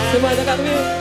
Xin mời tất cả quý vị.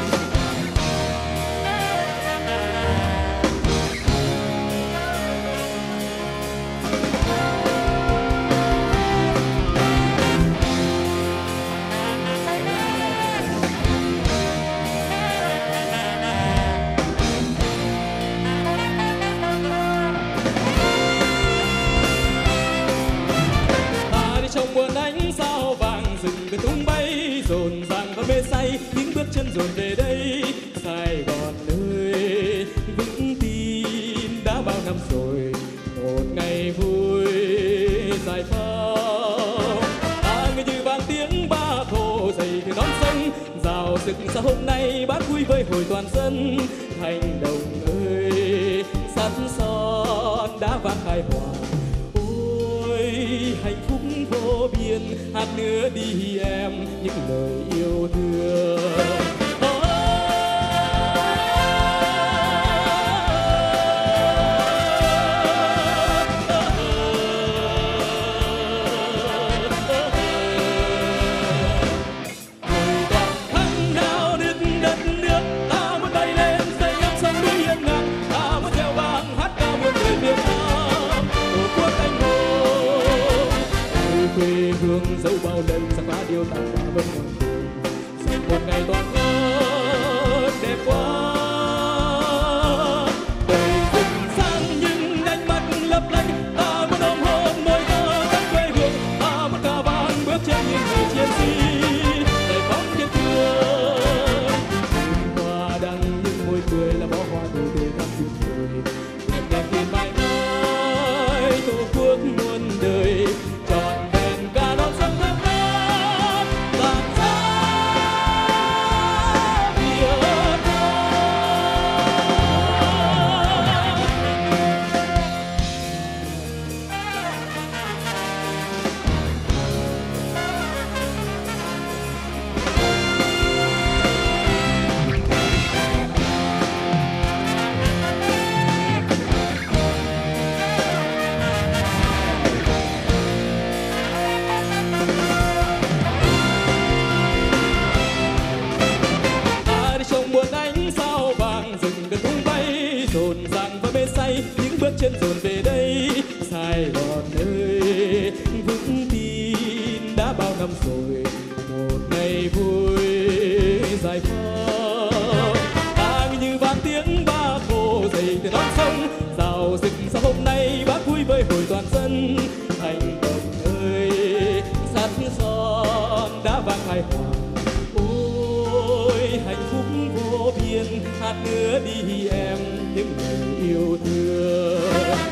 Trong buồn ánh sao vàng rừng cứ tung bay rộn ràng và mê say, những bước chân dồn về đây Sài Gòn ơi, vững tin đã bao năm rồi, một ngày vui dài phao. Người như vang tiếng Bác Hồ dậy từ non sông, rào rực sao hôm nay Bác vui với hồi toàn dân. Thành Đồng ơi, sắt son đã vang khai hòa, hạnh phúc vô biên, hát nữa đi em những lời yêu thương. Quê hương dẫu bao lần xa quá điều ta vẫn còn cùng, dành một ngày toàn ước đẹp quá. Đời rực sáng nhưng ánh mắt lấp lánh, ta muốn ôm hôn môi thơ đất quê hương, ta muốn ca vang bước chân những người chiến sĩ đầy phóng thiên thương. Hoa đăng những môi cười là bó hoa đời đời thắm tuyệt vời, đẹp đẹp thiên mãi mãi tổ quốc muôn đời. Rộn ràng và mê say, những bước chân dồn về đây Sài Gòn ơi, vững tin đã bao năm rồi, một ngày vui dài phao. Như vang tiếng Bác Hồ dậy từ non sông, rào rực sao hôm nay Bác vui với hồi toàn dân. Thành Đồng ơi, sắt son đã vang khai hòa, ôi hạnh phúc vô biên, hát nữa đi em những lời yêu thương.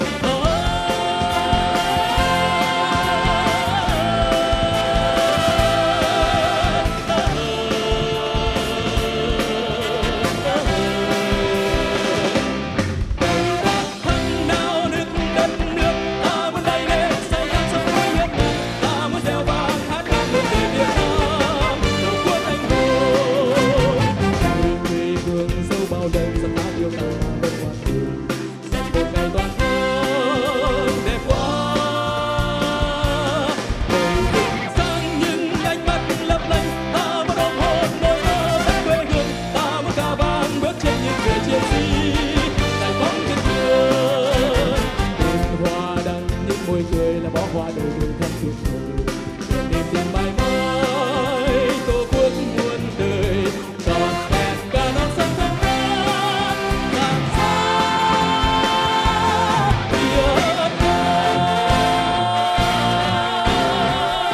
Cười là bó hoa đời đời thắm tuyệt vời, niềm tin mãi mãi tổ quốc muôn đời, trọn vẹn cả non sông thơm ngát, làm sao biết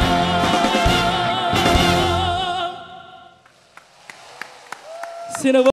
đâu. Xin